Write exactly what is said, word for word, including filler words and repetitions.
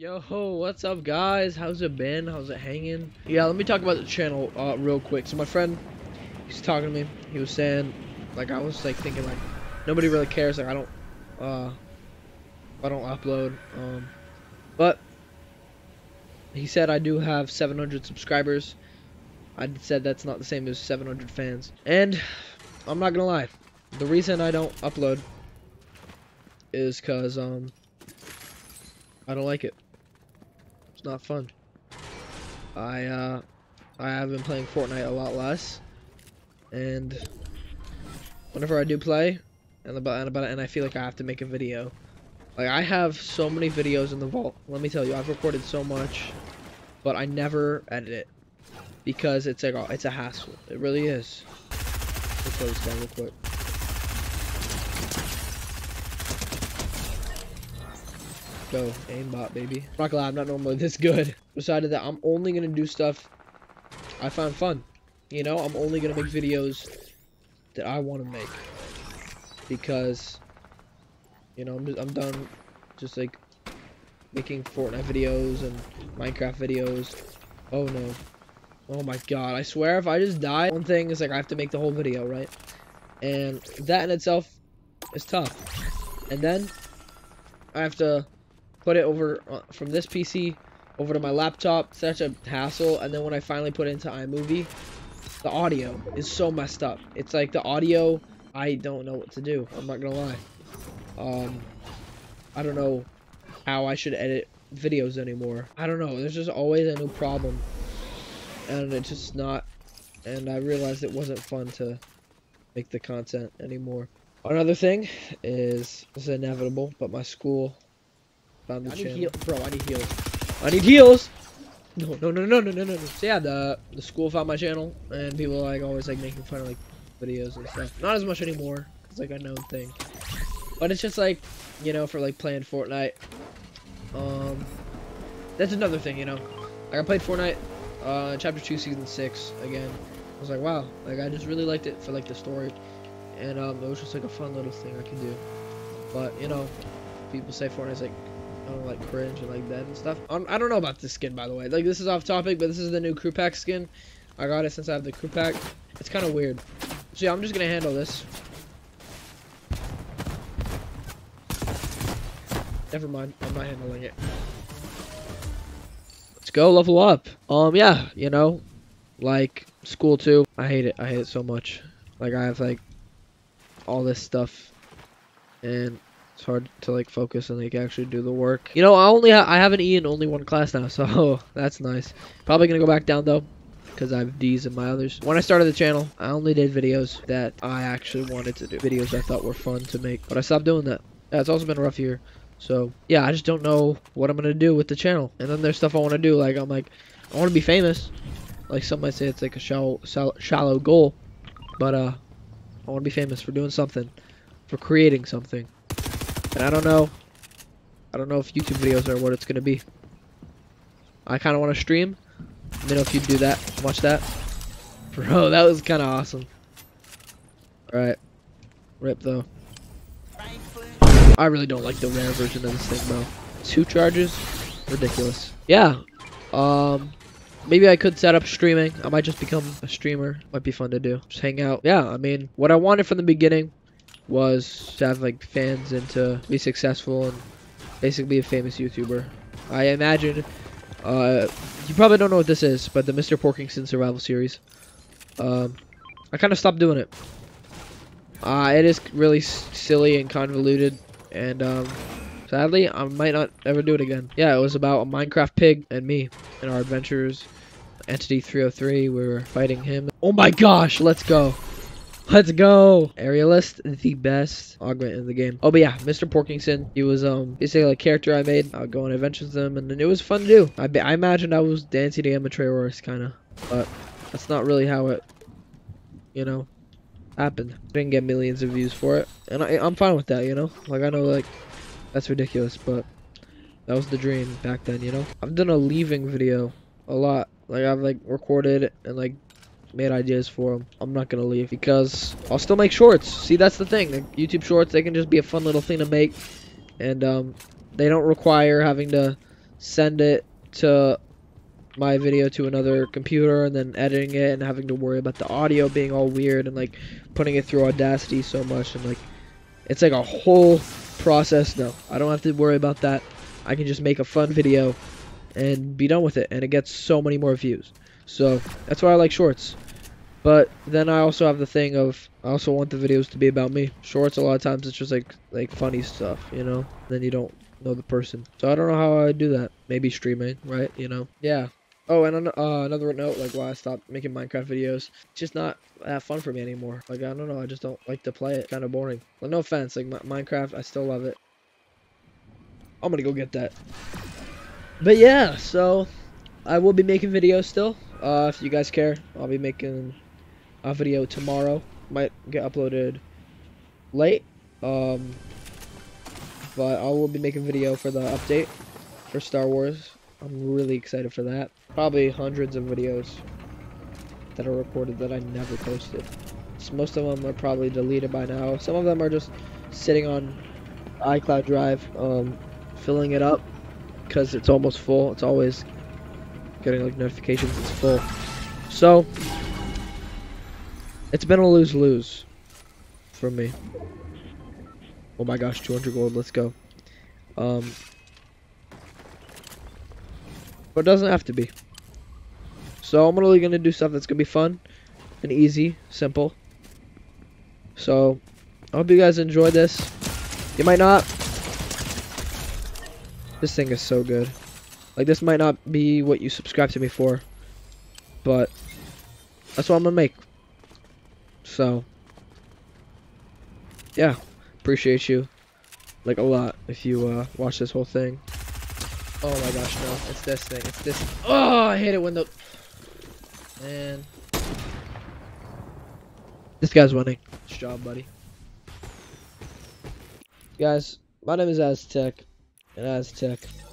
Yo, what's up, guys? How's it been? How's it hanging? Yeah, let me talk about the channel uh, real quick. So my friend, he's talking to me. He was saying, like, I was like thinking, like, nobody really cares. Like, I don't, uh, I don't upload. Um, but he said I do have seven hundred subscribers. I said that's not the same as seven hundred fans. And I'm not gonna lie, the reason I don't upload is because um, I don't like it. It's not fun. I uh, I have been playing Fortnite a lot less, and whenever I do play, and about and, and I feel like I have to make a video. Like, I have so many videos in the vault. Let me tell you, I've recorded so much, but I never edit it because it's like it's a hassle. It really is. Let's play this guy real quick. Go, aimbot, baby. I'm not gonna lie, I'm not normally this good. Decided that I'm only gonna do stuff I find fun. You know, I'm only gonna make videos that I want to make because, you know, I'm, I'm done just like making Fortnite videos and Minecraft videos. Oh no. Oh my god, I swear if I just die, one thing is like I have to make the whole video, right? And that in itself is tough. And then I have to put it over uh, from this P C over to my laptop. Such a hassle. And then when I finally put it into iMovie, the audio is so messed up. It's like the audio, I don't know what to do. I'm not gonna lie. Um, I don't know how I should edit videos anymore. I don't know. There's just always a new problem, and it's just not. And I realized it wasn't fun to make the content anymore. Another thing is, this is inevitable, but my school found the I need channel. heal, bro. I need heals. I need heals. No, no, no, no, no, no, no. So yeah, the the school found my channel, and people are like always like making fun of like videos and stuff. Not as much anymore. It's like a known thing. But it's just like, you know, for like playing Fortnite. Um, that's another thing, you know. Like I played Fortnite, uh, Chapter Two, Season Six again. I was like, wow, like I just really liked it for like the story, and um, it was just like a fun little thing I could do. But you know, people say Fortnite's like, I don't know, like cringe and like that and stuff. Um, I don't know about this skin, by the way. Like, this is off topic, but this is the new crew pack skin. I got it since I have the crew pack. It's kind of weird. So yeah, I'm just gonna handle this. Never mind, I'm not handling it. Let's go level up. Um, yeah, you know, like school too. I hate it. I hate it so much. Like, I have like all this stuff, and it's hard to like focus and like actually do the work. You know, I only ha I have an E in only one class now, so that's nice. Probably gonna go back down though, because I have D's in my others. When I started the channel, I only did videos that I actually wanted to do. Videos I thought were fun to make, but I stopped doing that. Yeah, it's also been a rough year. So yeah, I just don't know what I'm gonna do with the channel. And then there's stuff I want to do. Like, I'm like, I want to be famous. Like, some might say it's like a shallow, shallow, shallow goal, but uh, I want to be famous for doing something, for creating something. And I don't know. I don't know if YouTube videos are what it's gonna be. I kind of want to stream. Let me know if you do that. Watch that, bro. That was kind of awesome. All right, rip though. I really don't like the rare version of this thing, bro. Two charges? Ridiculous. Yeah. Um, maybe I could set up streaming. I might just become a streamer. Might be fun to do. Just hang out. Yeah, I mean, what I wanted from the beginning was to have, like, fans and to be successful and basically be a famous YouTuber. I imagine, uh, you probably don't know what this is, but the Mister Porkington Survival Series. Um, I kind of stopped doing it. Uh, it is really s silly and convoluted. And, um, sadly, I might not ever do it again. Yeah, it was about a Minecraft pig and me and our adventures. Entity three oh three, we were fighting him. Oh my gosh, let's go. Let's go. Aerialist, the best augment in the game. Oh, but yeah, Mister Porkington, he was, um, basically a character I made. I'll go on adventures with him, and it was fun to do. I, I imagined I was Dancy the Amateurist, kind of. But that's not really how it, you know, happened. I didn't get millions of views for it, and I, I'm fine with that, you know. Like, I know, like, that's ridiculous, but that was the dream back then, you know. I've done a leaving video a lot. Like, I've like recorded and like made ideas for them. I'm not gonna leave because I'll still make shorts. See, that's the thing. Like, YouTube shorts, they can just be a fun little thing to make, and um, they don't require having to send it to my video to another computer and then editing it and having to worry about the audio being all weird and like putting it through Audacity so much, and like it's like a whole process. No, I don't have to worry about that. I can just make a fun video and be done with it, and it gets so many more views. So that's why I like shorts. But then I also have the thing of I also want the videos to be about me. Shorts, a lot of times it's just like like funny stuff, you know. Then you don't know the person. So I don't know how I do that. Maybe streaming, right? You know. Yeah. Oh, and uh, another note, like why I stopped making Minecraft videos. It's just not that fun for me anymore. Like I don't know. I just don't like to play it. Kind of boring. Well, no offense. Like Minecraft, I still love it. I'm gonna go get that. But yeah, so I will be making videos still. Uh, if you guys care, I'll be making a video tomorrow. Might get uploaded late. Um, but I will be making video for the update for Star Wars. I'm really excited for that. Probably hundreds of videos that are recorded that I never posted. So most of them are probably deleted by now. Some of them are just sitting on iCloud Drive, um, filling it up because it's almost full. It's always getting like notifications it's full. So it's been a lose-lose for me. Oh my gosh, two hundred gold, let's go. Um, but it doesn't have to be. So I'm really gonna do stuff that's gonna be fun and easy, simple. So I hope you guys enjoy this. You might not. This thing is so good. Like this might not be what you subscribe to me for, but that's what I'm gonna make. So yeah, appreciate you like a lot if you uh, watch this whole thing. Oh my gosh, no, it's this thing. It's this. Oh, I hate it when the man. This guy's winning. Nice job, buddy. Guys, my name is Aztec, and Aztec